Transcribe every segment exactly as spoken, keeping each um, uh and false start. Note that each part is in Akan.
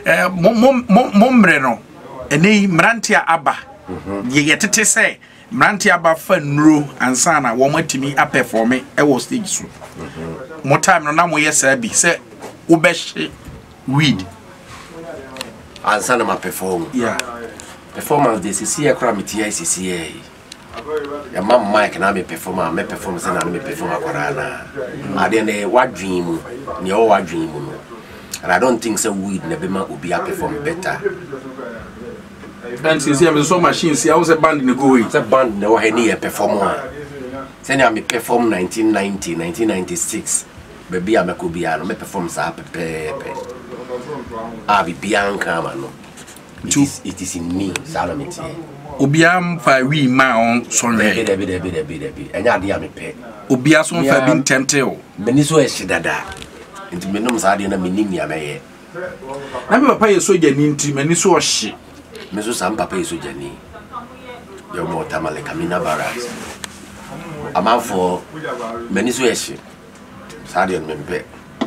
eh mombre no eni mrantia aba ye yetete say mrantia aba fa nuro ansa na wo matimi a perform e wo stage so mo time no na mo yesa bi say wo be weed ansa na ma perform yeah performance this is here kra meti I C C A ya mam mic na me perform me perform say na me perform akwara na ade na wadwin ne o wadwin mu no. And I don't think so weed never man will be a perform better. And since I'm so machine, see I was a band in the go. It's a band no any performer. Say I me perform nineteen ninety, nineteen ninety-six. Baby I could be a me perform sa pepe. Ah be Bianca man. It is it is in me, Salamity. Obiam fa we ma on sorry. Debi debi debi debi. Enya dia me pe. Obia so fa bin tempted. Meni so e shidada. Into me no sade na menim ya meye na me papa ye soja ni nti mani so ohye me so sam papa ye soja ni yo mo tamale kamina barracks ama for mani so ehye sade no mempe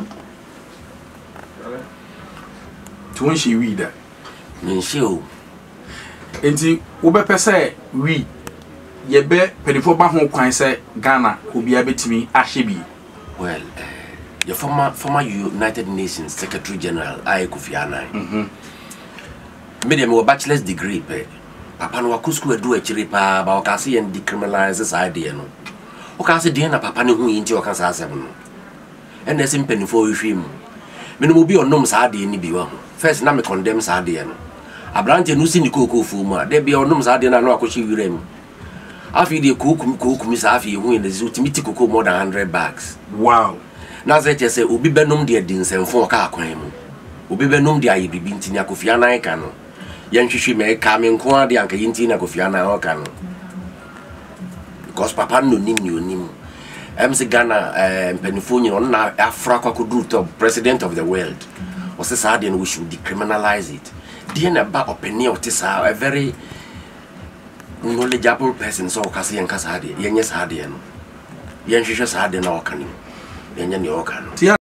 tuon shi wi da me shi o enti wo be pese wi ye be pedifo ba ho kwan se Ghana obia betimi ahye bi well uh, the former former United Nations Secretary General I Kofi Annan. Mhm. Me dem bachelor's degree pe. Papa no wakusku edu echiri pa ba o ka se yen decriminalised side no. O ka se den na papa ne hu yinti o ka sa asem no. And the same penny for him. Me no bi onom side ni bi wa ho. First na me condemn side no. Abrante no si ni kokoko fu mu a de bi onom side na no akochi wirem. Afi de kokum kokum sa afi hu yen the ultimate kokoko more than one hundred bags. Wow. Na say say obi benom de dinsemfo ka akwan mu obi benom de aye bibi ntini Kofi Annan ka no yen hwehwe me ka me nko ade anka yinti na Kofi Annan o ka no because papa no nim ni onim em se Ghana eh mpanifo nyi on na afra kwakodu to president of the world o se sa de no we should decriminalize it de na ba openi o te sa a very knowledgeable person so ka se yen ka sa de yen yes sa de no yen hwehwe sa de na o ka ni Enya ni okano.